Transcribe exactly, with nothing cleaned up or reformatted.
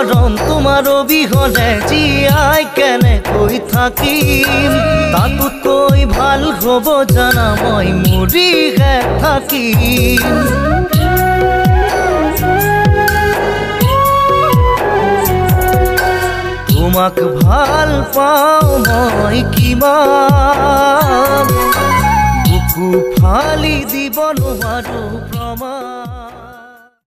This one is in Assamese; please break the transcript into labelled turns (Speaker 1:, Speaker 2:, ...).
Speaker 1: মৰম তোমাৰ অবিহনে জীয়াই কেনেকৈ থাকিম তাতোতকৈ ভাল হ'ব জানা মই মৰিহে থাকিম তোমাক ভাল পাওঁ মই কিমান বুকু ফালি দিব নোৱাৰো প্ৰমাণ।